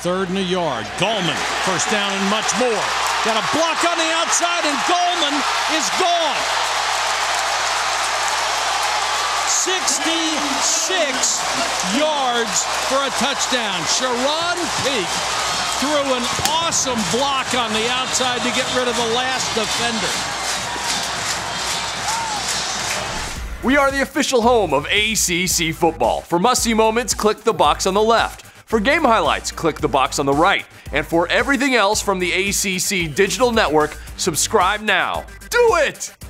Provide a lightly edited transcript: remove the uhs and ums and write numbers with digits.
3rd and a yard. Gallman, first down and much more. Got a block on the outside, and Gallman is gone. 66 yards for a touchdown. Sharon Peak threw an awesome block on the outside to get rid of the last defender. We are the official home of ACC football. For must-see moments, click the box on the left. For game highlights, click the box on the right. And for everything else from the ACC Digital Network, subscribe now. Do it!